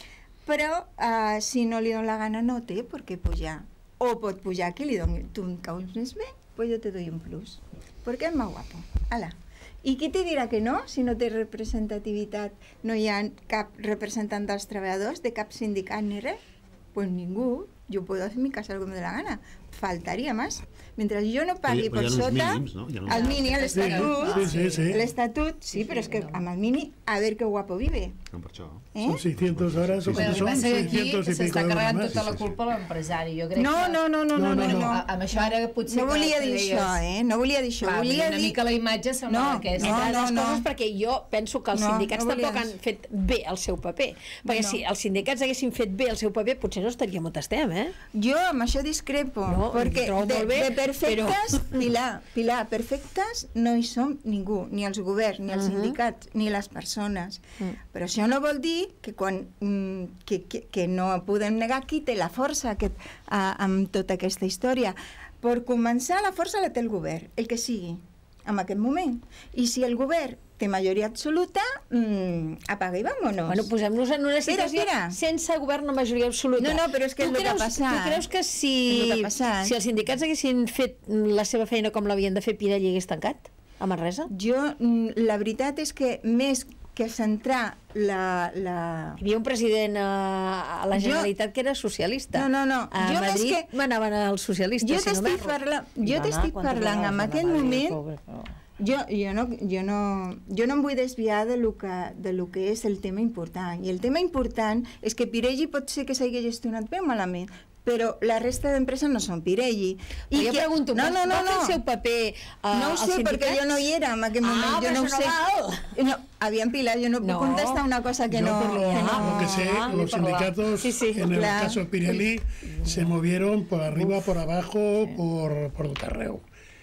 però eh, si no li dona la gana no té per què pujar. O pot pujar aquí, li doni, tu em caus més bé, pues jo te doy un plus. Perquè és més guapo. Ala. I qui te dirà que no, si no té representativitat, no hi ha cap representant dels treballadors, de cap sindicat ni res? Pues ningú. Yo puedo hacer mi casa algo que me dé la gana. Faltaría más. Mientras yo no pagui per sota, al mini, l'estatut, Sí, sí, sí. l'estatut, sí, però és que amb el mini, a ver qué guapo vive. No, per això. Eh? Son seiscientos horas, o Bueno, cuánto el que son, passa que aquí seiscientos y pico s'està euros carregant más. tota la culpa a l'empresari. Jo crec No, que... no, no, no, no, No, no, no, no. A- Amb això ara potser... No volia que dir deies- això, eh? No volia dir això. Clar, Volia una dir... mica la imatge sembla No, aquesta. no, Entre no, altres no. coses perquè jo penso que els No, sindicats no volia tampoc han dir. fet bé el seu paper. Perquè No. si els sindicats haguessin fet bé el seu paper, potser no estaríem on estem, eh? Jo amb això discrepo, No, perquè ho trobo de, molt bé, de perfectes, però- Pilar, Pilar, perfectes no hi som ningú, ni els governs, ni els sindicats, ni les persones. Però això no vol dir que, quan, mm, que, que, que no podem negar qui té la força aquest, a, amb tota aquesta història. Per començar, la força la té el govern, el que sigui, en aquest moment. I si el govern té majoria absoluta, mmm, apaga i vámonos. Bueno, posem-nos en una Espera, situació espera. sense govern o majoria absoluta. No, no, però és que Tu és el que ha creus- passat. Tu creus que si, És el que ha passat. si els sindicats haguessin fet la seva feina com l'havien de fer, Pirelli hagués tancat a Manresa? Jo, mm, la veritat és que més que centrar la... la... Hi havia un president a, a la Jo- Generalitat que era socialista. No, no, no. A Jo més Madrid que- manaven els socialistes, Jo si no t'estic m'erro. parlant, I jo va anar t'estic quantes parlant vegades en va aquest anar a Madrid, moment... pobre, però- Jo, jo, no, jo, no, jo no em vull desviar de lo, que, de lo que és el tema important. I el tema important és que Pirelli pot ser que s'hagi gestionat bé o malament, però la resta d'empreses no són Pirelli. I jo que, pregunto, no, no, no, va fer no. el seu paper uh, No ho sé, perquè jo no hi era en aquell moment. Ah, jo però no ho això sé. no val. No, aviam, Pilar, jo no puc No. contestar una cosa que Yo no... por lo, que no... lo que sé, Ah, los por la- sindicatos sí, sí, en el claro. caso Pirelli se movieron por arriba, por abajo, por, por el carreo.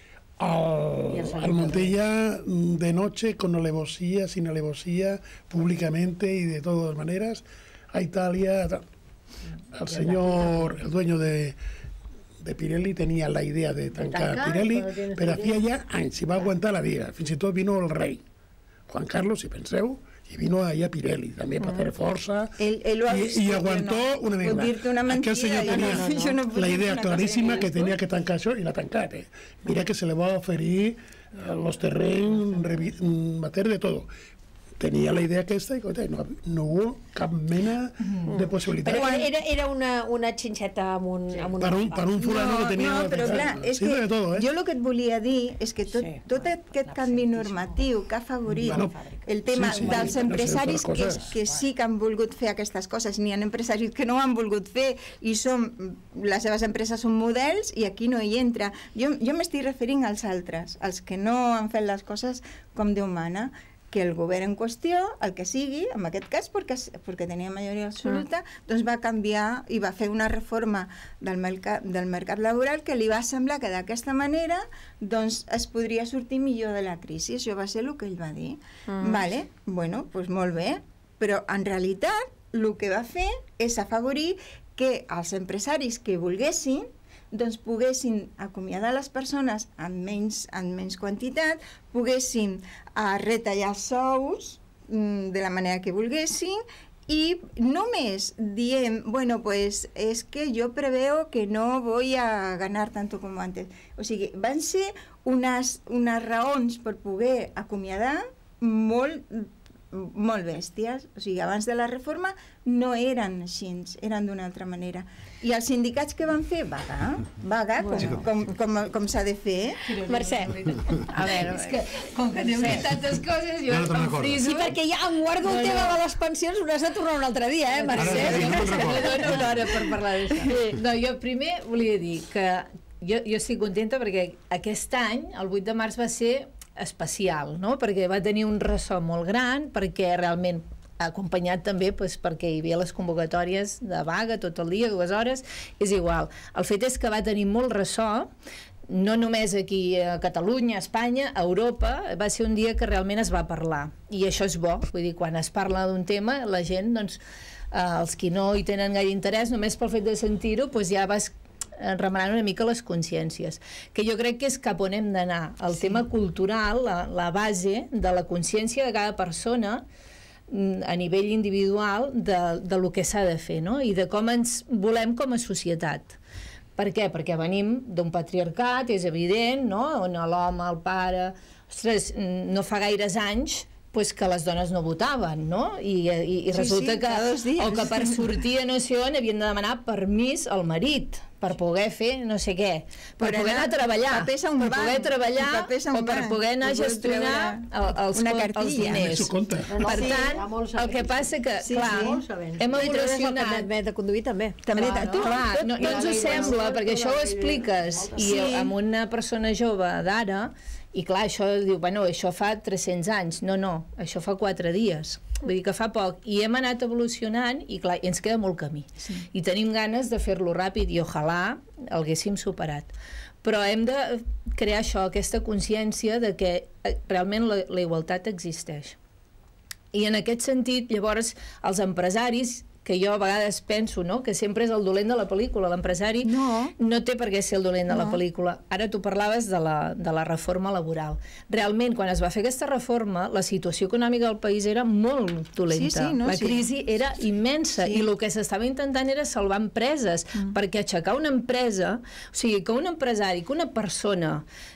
Al, al Montilla de noche, con alevosía, sin alevosía, públicamente y de todas maneras, a Italia. tal. El señor, el dueño de, de Pirelli tenía la idea de tancar tancar, Pirelli, però tienes pero idea. hacía ya anys, si va aguantar la vida. Fins i tot vino el rei, Juan Carlos, si penseu, y vino ahí a Pirelli también para hacer fuerza. Él- él lo ha y, visto, y yo aguantó no. una Puc misma. dir-te una Aquel mentida, señor jo tenía no- jo no puc la dir idea una cosa clarísima que que dius tenía tu. que tancar això i la tancat. Eh? Mira que se le va a oferir eh, los terrenos, revi- mm, meter de todo. Tenia la idea aquesta i coi, no, no hubo cap mena de possibilitat. Però era, era una, una xinxeta amb un... Amb una Per un, per un fulano que tenia... No, però clar, és sí, que de todo, eh? jo el que et volia dir és que tot, Sí, tot aquest canvi normatiu que ha afavorit Bueno, el tema sí, sí, dels però empresaris són que, coses. que sí que han volgut fer aquestes coses, n'hi ha empresaris que no ho han volgut fer i som, les seves empreses són models i aquí no hi entra. Jo, jo m'estic referint als altres, als que no han fet les coses com Déu mana, que el govern en qüestió, el que sigui, en aquest cas perquè, perquè tenia majoria absoluta, doncs va canviar i va fer una reforma del mercat, del mercat laboral que li va semblar que d'aquesta manera doncs es podria sortir millor de la crisi. Això va ser el que ell va dir. Mm. Vale, bueno, doncs molt bé, però en realitat el que va fer és afavorir que els empresaris que volguessin doncs poguessin acomiadar les persones amb menys, amb menys quantitat, poguessin uh, retallar sous mm, de la manera que volguessin i només diem, bueno, pues es que yo preveo que no voy a ganar tanto como antes. O sigui, van ser unes, unes raons per poder acomiadar molt molt bèsties, o sigui, abans de la reforma no eren així, eren d'una altra manera. I els sindicats que van fer? Vaga, vaga, com, com, com, com s'ha de fer. Mercè. A veure, és que com que anem fent tantes coses, jo Ara te'n em recordes. friso. Sí, perquè ja em guardo el No, tema no. de les pensions, ho has de tornar un altre dia, eh, Mercè? Ara, Sí, no me'n sí, recordo. me dona una hora per parlar d'això. No, jo primer volia dir que jo, jo estic contenta perquè aquest any, el vuit de març, va ser especial, no? Perquè va tenir un ressò molt gran, perquè realment acompanyat també doncs, perquè hi havia les convocatòries de vaga tot el dia, dues hores, és igual. El fet és que va tenir molt ressò, no només aquí a Catalunya, a Espanya, a Europa, va ser un dia que realment es va parlar. I això és bo, vull dir, quan es parla d'un tema, la gent, doncs, eh, els qui no hi tenen gaire interès, només pel fet de sentir-ho, doncs ja vas remenant una mica les consciències, que jo crec que és cap on hem d'anar. El sí. tema cultural, la, la base de la consciència de cada persona a nivell individual de, de lo que s'ha de fer, no? I de com ens volem com a societat. Per què? Perquè venim d'un patriarcat, és evident, no? On l'home, el pare... Ostres, no fa gaires anys pues que les dones no votaven, no? I, i, i sí, resulta sí, que, o que per sortir a no sé on havien de demanar permís al marit per poder fer no sé què, per, per poder anar a treballar, per banc, poder treballar o per poder anar a gestionar els, els diners. Per tant, el que passa que, sí, clar, sí. hem evolucionat... El carnet de conduir també. També clar, no? Clar, no, no ens ho sembla, perquè això ho expliques i amb una persona jove d'ara. I clar, això diu, bueno, això fa tres-cents anys. No, no, això fa quatre dies. Vull dir que fa poc. I hem anat evolucionant i clar, i ens queda molt camí. Sí. I tenim ganes de fer-lo ràpid i ojalà el haguéssim superat. Però hem de crear això, aquesta consciència de que realment la, la igualtat existeix. I en aquest sentit, llavors, els empresaris, que jo a vegades penso, no?, que sempre és el dolent de la pel·lícula. L'empresari no. no té per què ser el dolent de no. la pel·lícula. Ara tu parlaves de la, de la reforma laboral. Realment, quan es va fer aquesta reforma, la situació econòmica del país era molt dolenta. Sí, sí, no, la crisi sí. era immensa sí. i el que s'estava intentant era salvar empreses, mm. perquè aixecar una empresa, o sigui, que un empresari, que una persona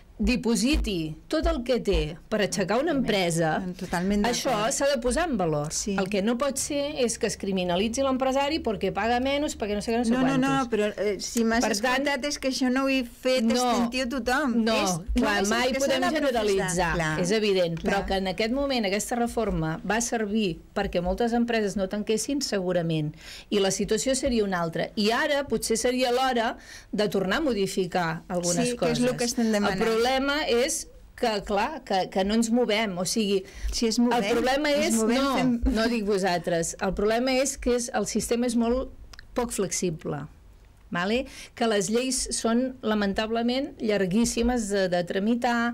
dipositi tot el que té per aixecar una empresa, totalment això s'ha de posar en valor. Sí. El que no pot ser és que es criminalitzi l'empresari perquè paga menys, perquè no sé què, no sé no, quantos. No, no, però eh, si m'has escoltat és que això no ho he fet no, sentir tothom. No, és, clar, mai podem generalitzar, clar, és evident, clar. Però que en aquest moment aquesta reforma va servir perquè moltes empreses no tanquessin, segurament, i la situació seria una altra. I ara potser seria l'hora de tornar a modificar algunes sí, coses. Sí, que és el que estem demanant. El problema és que, clar, que, que no ens movem, o sigui, si es movem, el problema és, movem, no, fem... no dic vosaltres, el problema és que és, el sistema és molt poc flexible, vale? Que les lleis són lamentablement llarguíssimes de, de tramitar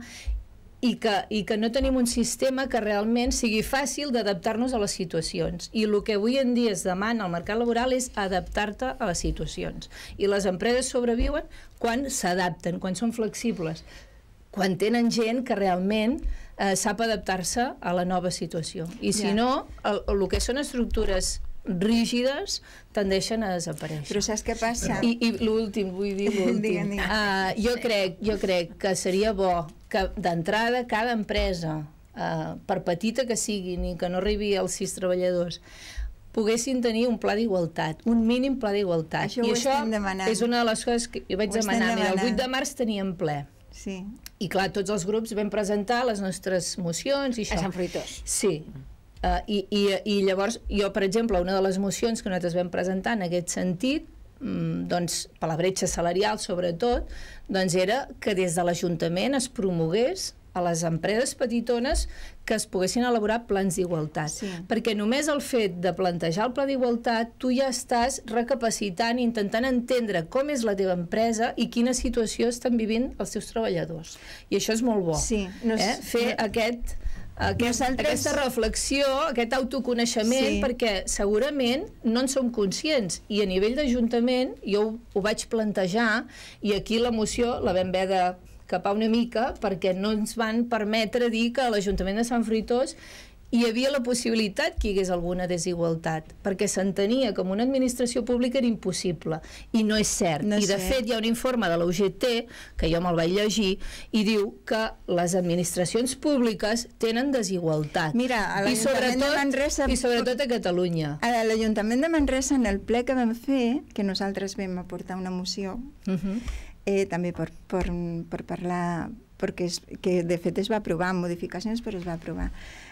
i que, i que no tenim un sistema que realment sigui fàcil d'adaptar-nos a les situacions. I el que avui en dia es demana al mercat laboral és adaptar-te a les situacions. I les empreses sobreviuen quan s'adapten, quan són flexibles, quan tenen gent que realment eh, sap adaptar-se a la nova situació. I si ja. no, el, el que són estructures rígides tendeixen a desaparèixer. Però saps què passa? I, i l'últim, vull dir l'últim. Uh, jo, crec, jo crec que seria bo que d'entrada cada empresa, uh, per petita que siguin i que no arribi als sis treballadors, poguessin tenir un pla d'igualtat, un mínim pla d'igualtat. Això I ho això estem demanant. És una de les coses que jo vaig demanar. Mira, el vuit de març teníem ple. Sí. I clar, tots els grups vam presentar les nostres mocions i això. A Sant Fruitós. Sí. Uh, i, i, I llavors, jo, per exemple, una de les mocions que nosaltres vam presentar en aquest sentit, mm, doncs, per la bretxa salarial sobretot, doncs era que des de l'Ajuntament es promogués a les empreses petitones que es poguessin elaborar plans d'igualtat. Sí. Perquè només el fet de plantejar el pla d'igualtat, tu ja estàs recapacitant, intentant entendre com és la teva empresa i quina situació estan vivint els teus treballadors. I això és molt bo. Sí. No és, eh? Fer no... aquest... Aquest, Nosaltres... aquesta reflexió, aquest autoconeixement, sí. perquè segurament no en som conscients i a nivell d'Ajuntament jo ho, ho vaig plantejar i aquí la moció la vam haver de capar una mica perquè no ens van permetre dir que a l'Ajuntament de Sant Fruitós hi havia la possibilitat que hi hagués alguna desigualtat, perquè s'entenia com una administració pública era impossible, i no és cert. No I de fet hi ha un informe de la U G T, que jo me'l vaig llegir, i diu que les administracions públiques tenen desigualtat. Mira, a l'Ajuntament de Manresa... I sobretot a Catalunya. A l'Ajuntament de Manresa, en el ple que vam fer, que nosaltres vam aportar una moció, uh-huh. eh, també per, per, per parlar, perquè es, que de fet es va aprovar, amb modificacions, però es va aprovar.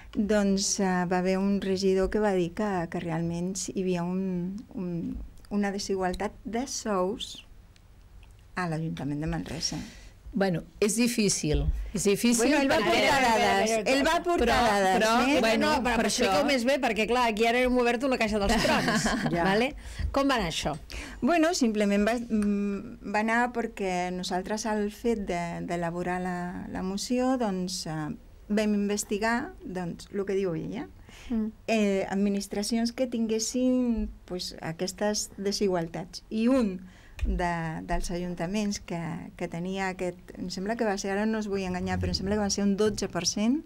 Doncs uh, va haver un regidor que va dir que, que realment hi havia un, un, una desigualtat de sous a l'Ajuntament de Manresa. Bueno, és difícil. És difícil. Bueno, ell va portar dades. Ell va portar dades. Però, eh? bueno, no, per, per això... més bé, perquè clar, aquí ara hem obert una caixa dels trons. Ja. Vale? Com va anar això? Bueno, simplement va, mm, va anar perquè nosaltres al fet de- d'elaborar la, la moció doncs eh, vam investigar doncs, el que diu ella. Mm. Eh, administracions que tinguessin pues, aquestes desigualtats. I un de, dels ajuntaments que, que tenia aquest... Em sembla que va ser, ara no us vull enganyar, però em sembla que va ser un dotze per cent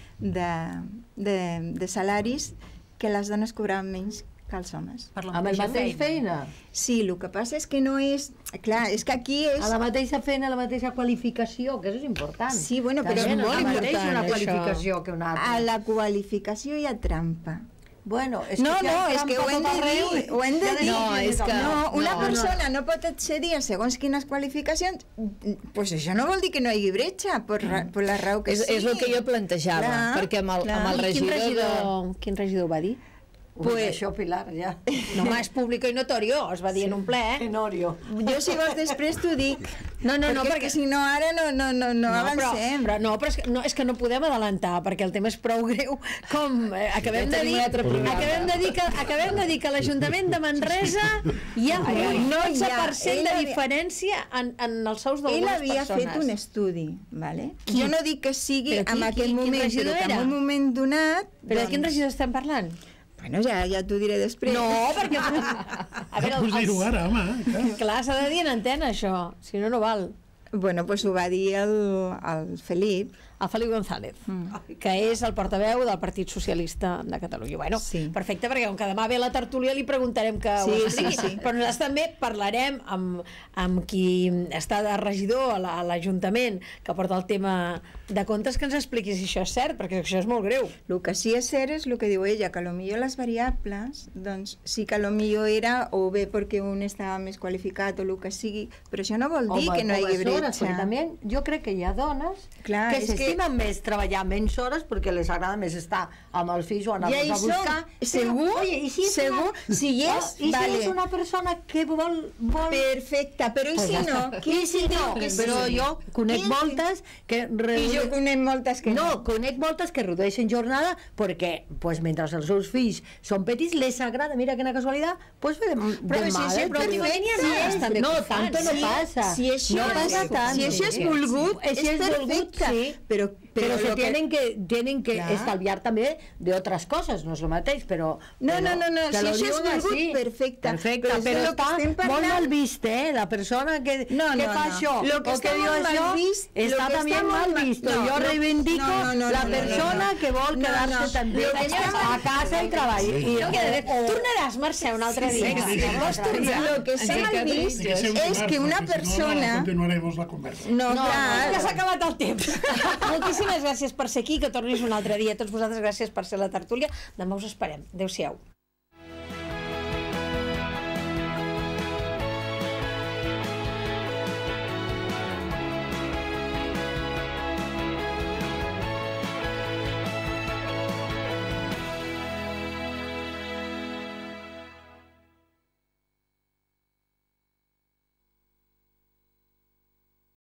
de, de, de salaris que les dones cobraven menys que els homes. Per la Amb el mateixa mateix feina. Sí, el que passa és que no és... Clar, és que aquí és... A la mateixa feina, a la mateixa qualificació, que això és important. Sí, bueno, però També és no molt és el mateix important, una això. qualificació que una altra. A la qualificació hi ha trampa. Bueno, és No, que si no, hi ha és que ho trampa hem tot de arreu, dir, ho hem de ja dir. No, és que- No, una no, persona no pot accedir a segons quines qualificacions, pues això no vol dir que no hi hagi bretxa, per, ra- per la raó que És, sigui. és el que jo plantejava, Clar, perquè amb el, clar. amb el I quin regidor, regidor, de... quin regidor ho va dir? Ui, Pues- això, Pilar, ja. No, home, és públic i notorio, es va dir en un ple, eh? Tenorio. Jo, si vols, després t'ho dic. No, no, no, perquè, perquè- si no ara no, no, no, no, però, avancem. però, no, però és que, no, és que no podem adelantar, perquè el tema és prou greu, com eh, acabem, de tenim dir, un altre programa. acabem, de dir que, acabem de dir que l'Ajuntament de Manresa hi ha Ai, ai, un no hi dotze ha. per cent Ell de havia- diferència en, en els sous Ell d'algunes havia persones. fet un estudi, ¿vale? Qui? Jo no dic que sigui Però qui- en aquell qui- quin moment, regidor però que en era? un moment donat... Però de quin regidor estem parlant? Bueno, ja, ja t'ho diré després. No, perquè... A veure, Pots dir-ho els, ara, home. eh, Clar. clar, s'ha de dir en antena, això, si no, no val. Bueno, pues ho va dir el, el Felip. El Feliu González, Mm. que és el portaveu del Partit Socialista de Catalunya. Bueno, Sí. perfecte, perquè com que demà ve la tertúlia li preguntarem que Sí, ho sí, expliqui. sí. Però nosaltres també parlarem amb, amb qui està de regidor a la- a l'Ajuntament, que porta el tema de comptes, que ens expliqui si això és cert, perquè això és molt greu. El que sí és cert és el que diu ella, que potser les variables, doncs sí que potser era o bé perquè un estava més qualificat o el que sigui, però això no vol dir Home, que no hi poques hagi hores, perquè bretxa. també jo crec que hi ha dones Clar, que és que- s'estimen més treballar menys hores perquè les agrada més estar amb els fills o anar-los hi a som. buscar. Segur, Però, oye, i si és segur, una, si hi és, i si vale. és una persona que vol... vol Perfecte, però i Pues si ja no? està. Qui I si diu no? que sí? Però jo conec Qui- moltes que... I jo conec moltes que No, no. conec moltes que redueixen jornada perquè pues, mentre els seus fills són petits les agrada, mira quina casualitat, pues fer de, Però de si mare. això- però Diu, perfecte. sí, Sí, també no, que ho fan. tanto no Si- pasa. si això no és- pasa tant. si això és volgut, Si és és volgut, perfecte. sí. Però- Pero, però se lo que- tienen que, tienen que Clar. estalviar també de otras cosas, no és el mateix, però... No, però no, no, no, que si lo això és diuen volgut, així. perfecte. Perfecte, Però però, és de lo que està estem molt parlant. mal vist, eh? La persona que, No, que no, fa no. això Lo que o està que diu molt mal això vist- lo està que també està mal molt mal- vist. no, jo no, reivindico no, no, no, la no, no, persona no. que vol No, quedar-se no. també Lo que està- a casa i treballar. I, No queda bé. Tornaràs, Mercè, un altre dia. Vols tornar? Lo que està mal vist Tiene que ser un és dimarts, que una perquè si no, persona... no continuaremos la conversa. No, No, clar, ja s'ha acabat el temps. Moltíssimes gràcies per ser aquí, que tornis un altre dia. A tots vosaltres gràcies per ser a la tertúlia. Demà us esperem. Adéu-siau.